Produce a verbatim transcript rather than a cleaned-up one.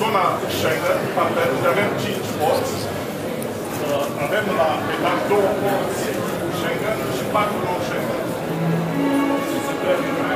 zona Schengen, unde avem cinci porți. Avem la etaj două porți Schengen și patru non-Schengen.